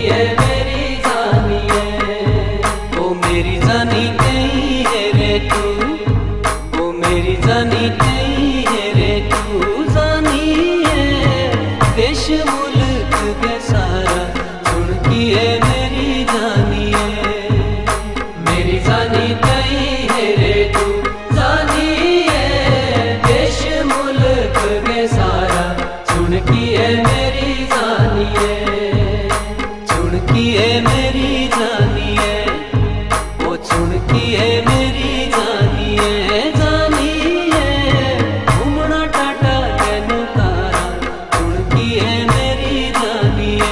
है मेरी जानिए। ओ मेरी जानी कहीं है रे तू, ओ मेरी जानी कहीं है रे तू जानिए। देश मुल्क के सारा सुन की है मेरी जानिए। मेरी जानी कहीं है रे तू जानिए। देश मुल्क के सारा सुन की है मेरी जानिए। सुन की है मेरी जानिए। ओ सुन की है मेरी जानिए। जानिए घूमना टाटा कैनो तारा सुन की है मेरी जानिए।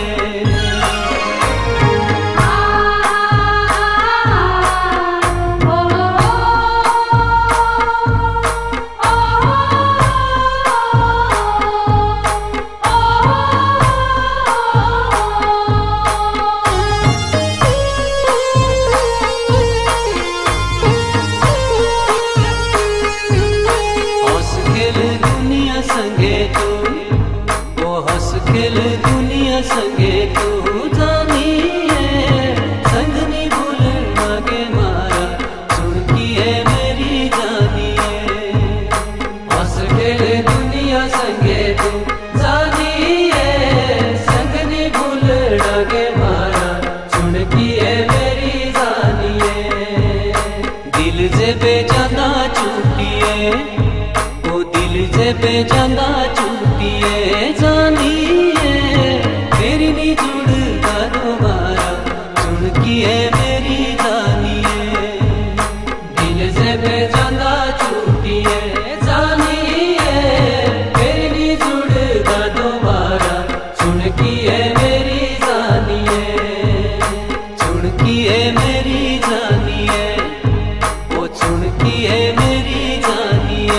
संगे तू वो हंस खेल दुनिया संगे तू जानिए। संग नी भूल आगे मारा सुन की है मेरी जानिए। हंस खेल दुनिया संगे तू जानिए। संग नी भूल आगे मारा सुन की है मेरी जानिए। दिल से बेजाना चुकिए, ओ दिल से बेजाना चुटिए जानिए। मेरी नी जुड़ता दोबारा सुन की है मेरी जानिए। दिल से बेजाना चुटिए जानिए। मेरी नी जुड़ता दोबारा सुन की है मेरी जानिए। सुन की है मेरी जानिए। ओ सुन की है मेरी जानिए।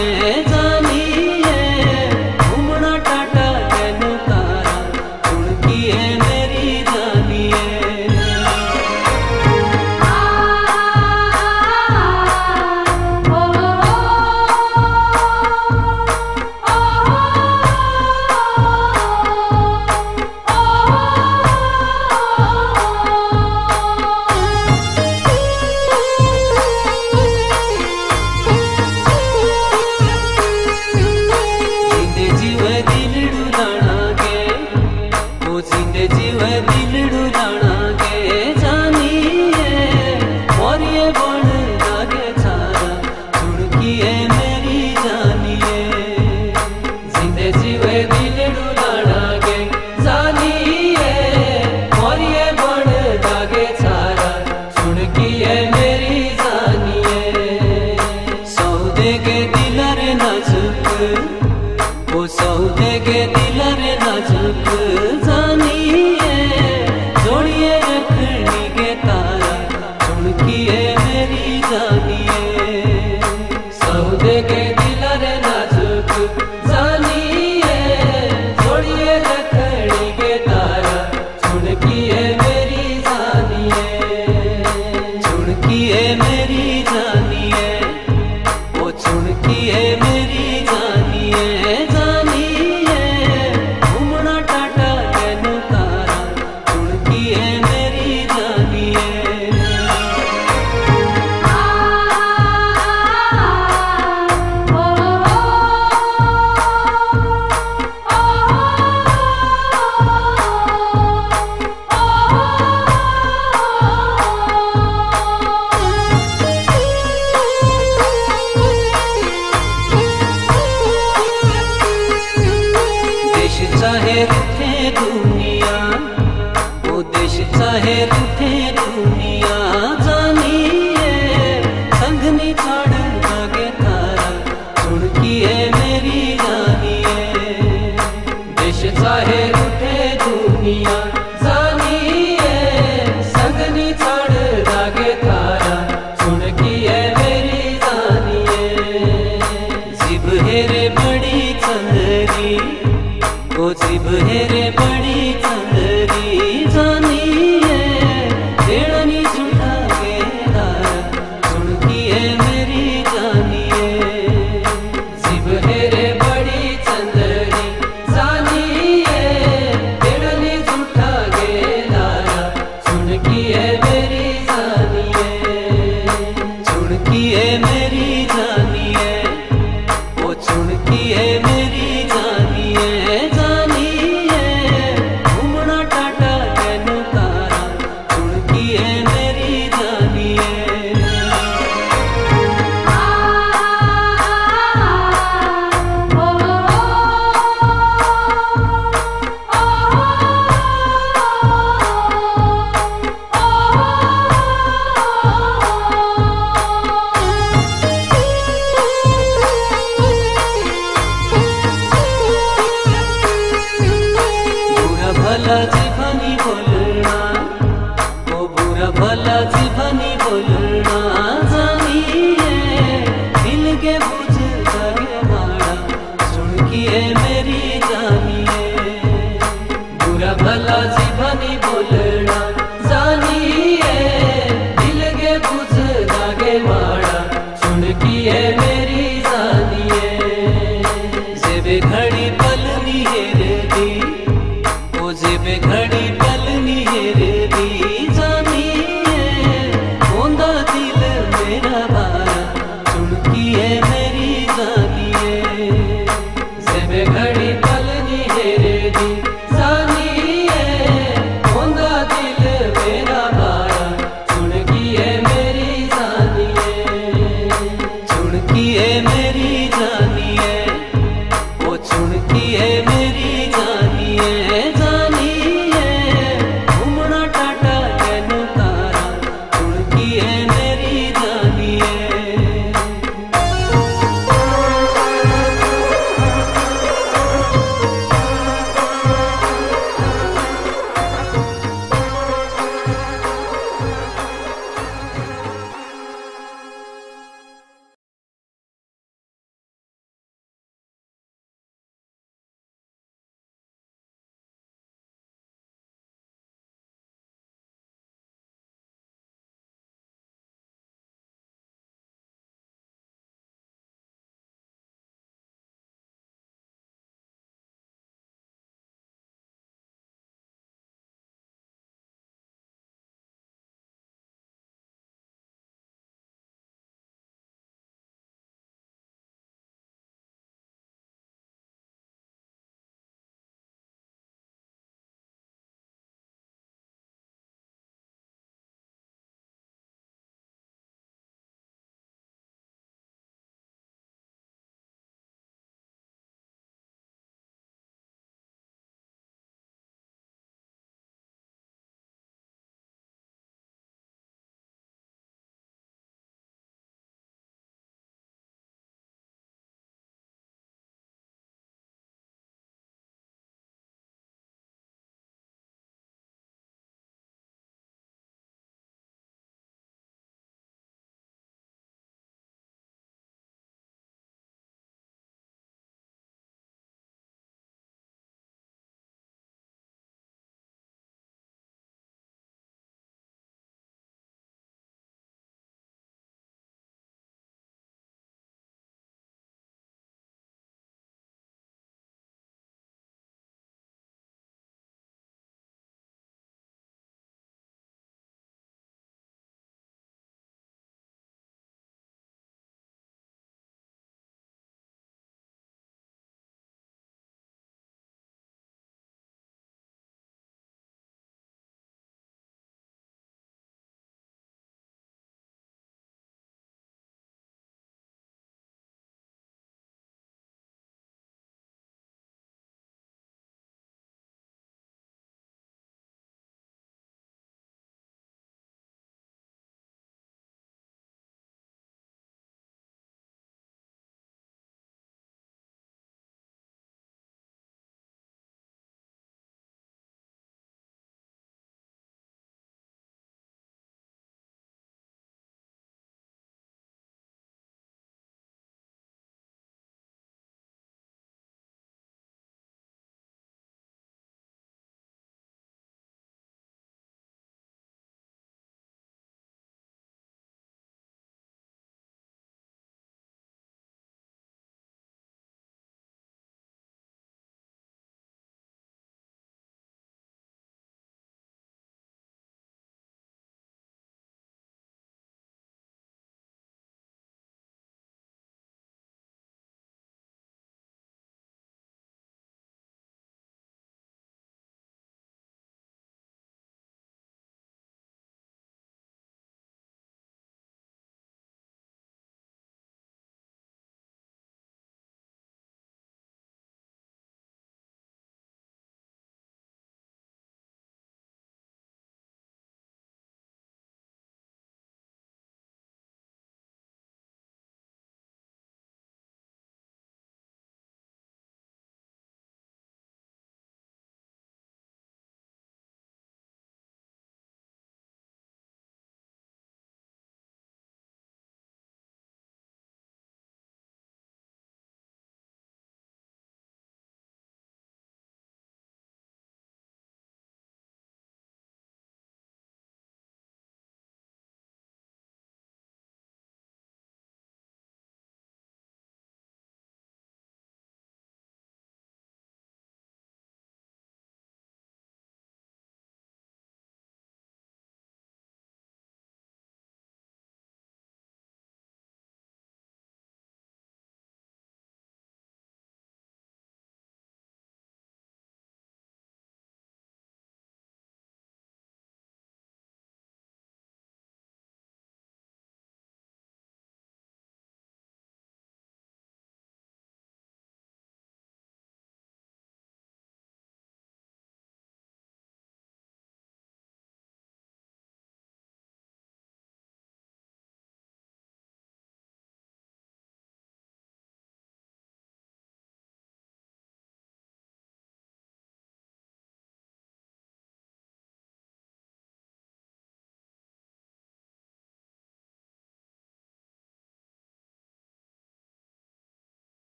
जिंदे जीव दिल डुलाना के जानिए। और ये बन लागे छारा सुन की है मेरी जानिए। जिंदे जीव दिल डुलाना के जानिए। और ये बन लागे छारा सुन की है मेरी जानिए। सौदे के दिलर नाजुक, ओ सौदे के दिलर नाजुक जानिए। जोड़िए रखनी के तारा सुन की है मेरी जानिए। सौदे के दिलर नाजुक जानिए। जोड़िए रखनी के तारा सुन की है मेरी जानिए। सुन की है मेरी जानिए। ओ सुन की है मेरी जानिए। घूमना टाटा कैनो तारा सुन की है मेरी जानिए। देश चाहे रूठे दुनिया, ओ देश चाहे रूठे दुनिया जानिए। संग नी छोड़ आगे तारा सुन की है मेरी जानिए। देश चाहे रूठे दुनिया जानिए। संग नी छोड़ आगे तारा सुन की है मेरी जानिए। जिब हेरे बड़ी चंदरी, ओ जिब हेरे